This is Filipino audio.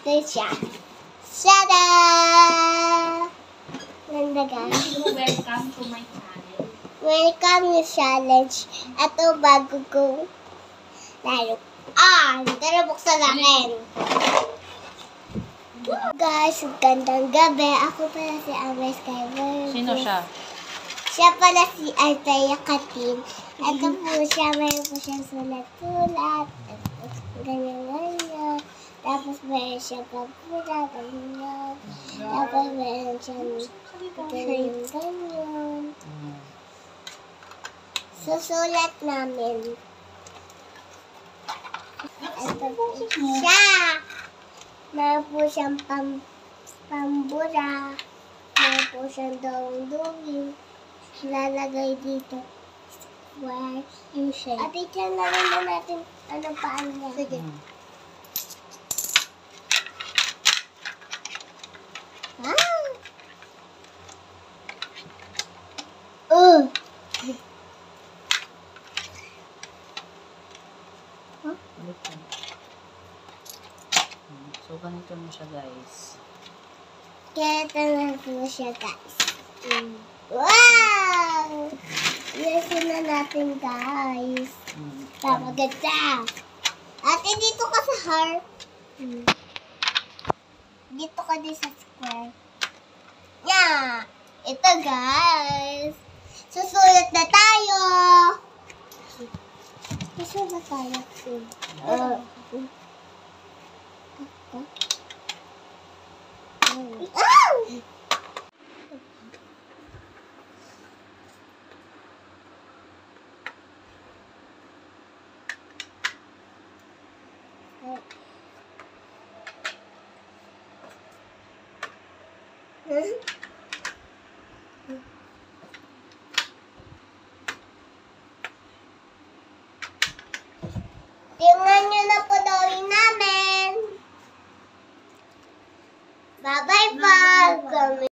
Ito siya. Tada! Ganda guys. Welcome to my channel. Welcome to challenge. Ito bago ko laro. Dito na buksan natin. Guys, gandang gabi. Ako pala si Amay Skyler. Sino siya? Siya pala si Althea Katin. Ito po siya, mayroon po siya sulat-sulat. Ganyan-ganyan. Tapos mayroon siya papura, ganyan. Tapos mayroon siya ganyan-ganyan. Susulat namin. Ito po siya. Mayroon po siyang pambura. Mayroon po siyang dawang-dawing. Lalagay dito. Square and shape. At i-try na rin na natin ano paano niya. Sige. So, ganito mo siya, guys. Ganito na po siya, guys. Wow! Ilasin na natin, guys. Papaganda. Ate, dito ka sa heart. Dito ka din sa square. Yeah! Ito, guys. Susulat na tayo. Susulat na tayo. Tingnan nyo na po dawin namin. Bye-bye, pag.